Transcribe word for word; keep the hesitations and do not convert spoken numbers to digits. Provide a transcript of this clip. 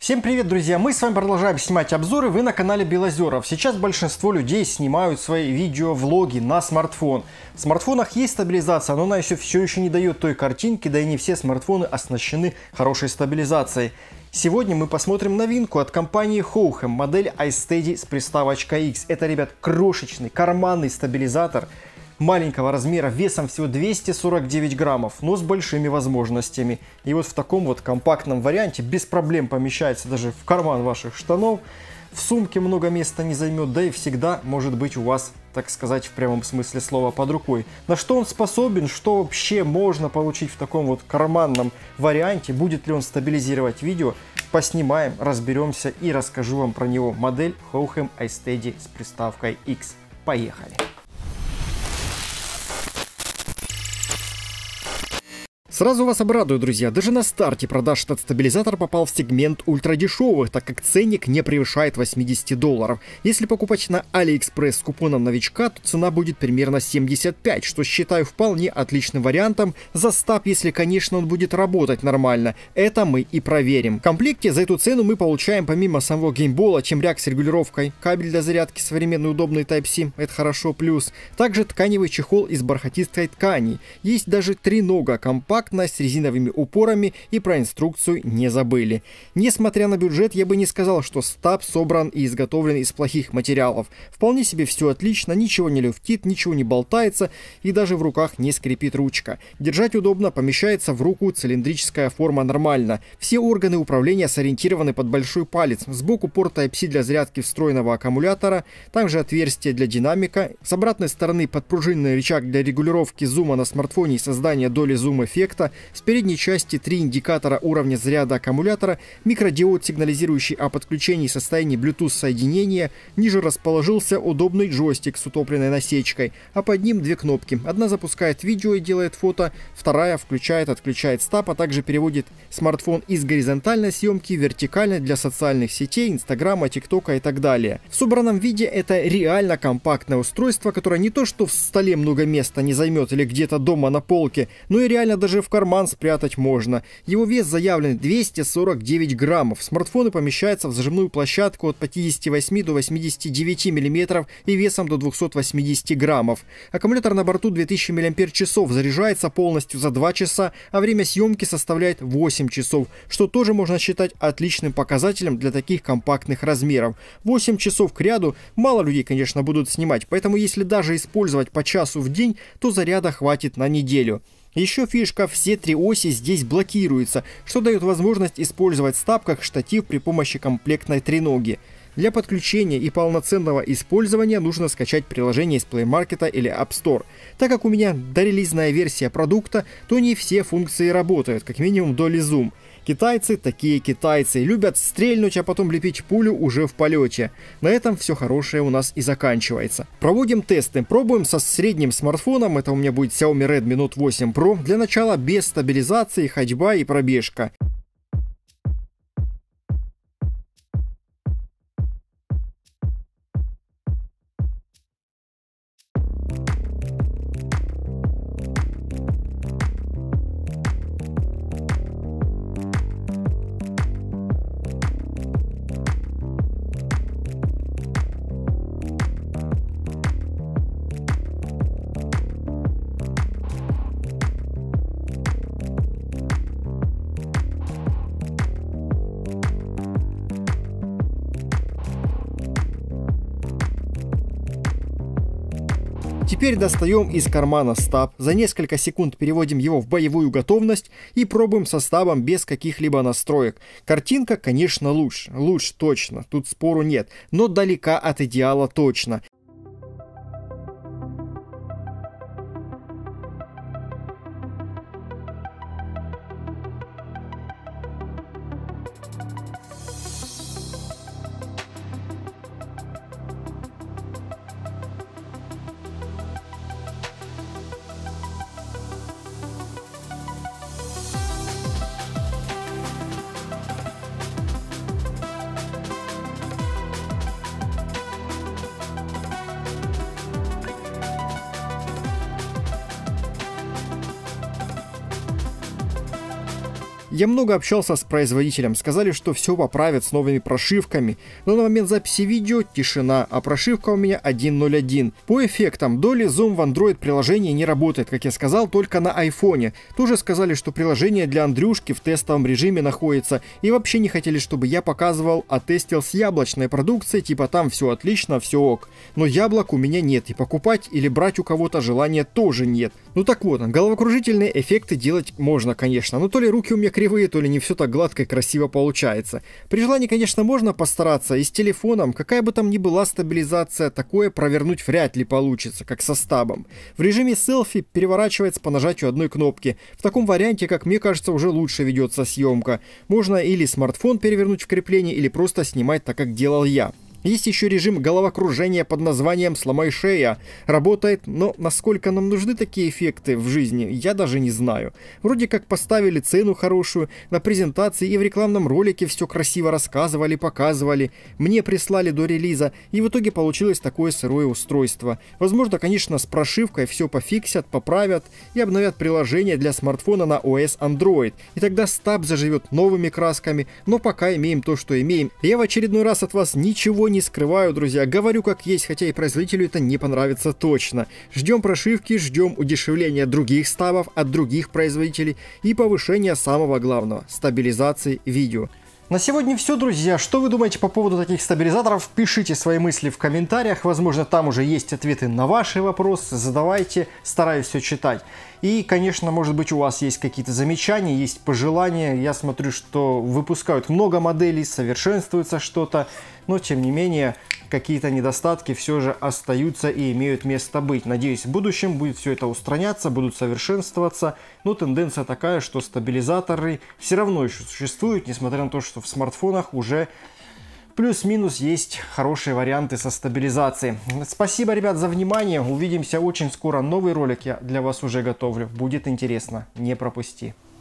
Всем привет, друзья! Мы с вами продолжаем снимать обзоры, вы на канале Белозеров. Сейчас большинство людей снимают свои видео-влоги на смартфон. В смартфонах есть стабилизация, но она еще, все еще не дает той картинки, да и не все смартфоны оснащены хорошей стабилизацией. Сегодня мы посмотрим новинку от компании Hohem, модель iSteady с приставочкой X. Это, ребят, крошечный карманный стабилизатор маленького размера, весом всего двести сорок девять граммов, но с большими возможностями. И вот в таком вот компактном варианте без проблем помещается даже в карман ваших штанов. В сумке много места не займет, да и всегда может быть у вас, так сказать, в прямом смысле слова под рукой. На что он способен, что вообще можно получить в таком вот карманном варианте, будет ли он стабилизировать видео, поснимаем, разберемся и расскажу вам про него. Модель Hohem iSteady с приставкой X. Поехали! Сразу вас обрадую, друзья, даже на старте продаж этот стабилизатор попал в сегмент ультрадешевых, так как ценник не превышает восьмидесяти долларов. Если покупать на AliExpress с купоном новичка, то цена будет примерно семьдесят пять, что считаю вполне отличным вариантом за стаб, если, конечно, он будет работать нормально. Это мы и проверим. В комплекте за эту цену мы получаем помимо самого геймбола темряк с регулировкой, кабель для зарядки современный удобный Type-C, это хорошо плюс, также тканевый чехол из бархатистой ткани. Есть даже тренога компакт с резиновыми упорами, и про инструкцию не забыли. Несмотря на бюджет, я бы не сказал, что стаб собран и изготовлен из плохих материалов. Вполне себе все отлично, ничего не люфтит, ничего не болтается и даже в руках не скрипит ручка. Держать удобно, помещается в руку, цилиндрическая форма нормально. Все органы управления сориентированы под большой палец. Сбоку порт Type-C для зарядки встроенного аккумулятора, также отверстие для динамика. С обратной стороны подпружиненный рычаг для регулировки зума на смартфоне и создания доли зум-эффекта. С передней части три индикатора уровня заряда аккумулятора, микродиод, сигнализирующий о подключении и состоянии Bluetooth соединения. Ниже расположился удобный джойстик с утопленной насечкой, а под ним две кнопки. Одна запускает видео и делает фото, вторая включает, отключает стаб, а также переводит смартфон из горизонтальной съемки в вертикальной для социальных сетей, инстаграма, тиктока и так далее. В собранном виде это реально компактное устройство, которое не то что в столе много места не займет или где-то дома на полке, но и реально даже в карман спрятать можно. Его вес заявлен двести сорок девять граммов. Смартфоны помещаются в зажимную площадку от пятидесяти восьми до восьмидесяти девяти миллиметров и весом до двухсот восьмидесяти граммов. Аккумулятор на борту две тысячи миллиампер-часов, заряжается полностью за два часа, а время съемки составляет восемь часов, что тоже можно считать отличным показателем для таких компактных размеров. восемь часов к ряду мало людей, конечно, будут снимать, поэтому если даже использовать по часу в день, то заряда хватит на неделю. Еще фишка, все три оси здесь блокируются, что дает возможность использовать стаб как штатив при помощи комплектной треноги. Для подключения и полноценного использования нужно скачать приложение из Play Market или App Store. Так как у меня дорелизная версия продукта, то не все функции работают, как минимум доли зум. Китайцы такие китайцы, любят стрельнуть, а потом лепить пулю уже в полете. На этом все хорошее у нас и заканчивается. Проводим тесты, пробуем со средним смартфоном, это у меня будет Xiaomi Redmi Note восемь Pro, для начала без стабилизации, ходьба и пробежка. Теперь достаем из кармана стаб, за несколько секунд переводим его в боевую готовность и пробуем со стабом без каких-либо настроек. Картинка, конечно, лучше, лучше точно, тут спору нет, но далека от идеала точно. Я много общался с производителем, сказали, что все поправят с новыми прошивками, но на момент записи видео тишина, а прошивка у меня один ноль один. По эффектам, Dolly Zoom в Android приложении не работает, как я сказал, только на айфоне. Тоже сказали, что приложение для Андрюшки в тестовом режиме находится, и вообще не хотели, чтобы я показывал, а тестил с яблочной продукцией, типа там все отлично, все ок. Но яблок у меня нет, и покупать или брать у кого-то желания тоже нет. Ну так вот, головокружительные эффекты делать можно, конечно, но то ли руки у меня кривые, то ли не все так гладко и красиво получается. При желании, конечно, можно постараться, и с телефоном, какая бы там ни была стабилизация, такое провернуть вряд ли получится, как со стабом. В режиме селфи переворачивается по нажатию одной кнопки. В таком варианте, как мне кажется, уже лучше ведется съемка. Можно или смартфон перевернуть в крепление, или просто снимать так, как делал я. Есть еще режим головокружения под названием «Сломай шея». Работает, но насколько нам нужны такие эффекты в жизни, я даже не знаю. Вроде как поставили цену хорошую, на презентации и в рекламном ролике все красиво рассказывали, показывали. Мне прислали до релиза, и в итоге получилось такое сырое устройство. Возможно, конечно, с прошивкой все пофиксят, поправят и обновят приложение для смартфона на о эс Android. И тогда стаб заживет новыми красками, но пока имеем то, что имеем. Я в очередной раз от вас ничего не Не скрываю, друзья, говорю как есть, хотя и производителю это не понравится точно. Ждем прошивки, ждем удешевления других стабов от других производителей и повышения самого главного – стабилизации видео. На сегодня все, друзья. Что вы думаете по поводу таких стабилизаторов? Пишите свои мысли в комментариях. Возможно, там уже есть ответы на ваши вопросы. Задавайте, стараюсь все читать. И, конечно, может быть, у вас есть какие-то замечания, есть пожелания. Я смотрю, что выпускают много моделей, совершенствуется что-то. Но, тем не менее, какие-то недостатки все же остаются и имеют место быть. Надеюсь, в будущем будет все это устраняться, будут совершенствоваться. Но тенденция такая, что стабилизаторы все равно еще существуют, несмотря на то, что в смартфонах уже плюс-минус есть хорошие варианты со стабилизацией. Спасибо, ребят, за внимание. Увидимся очень скоро. Новый ролик я для вас уже готовлю. Будет интересно. Не пропусти.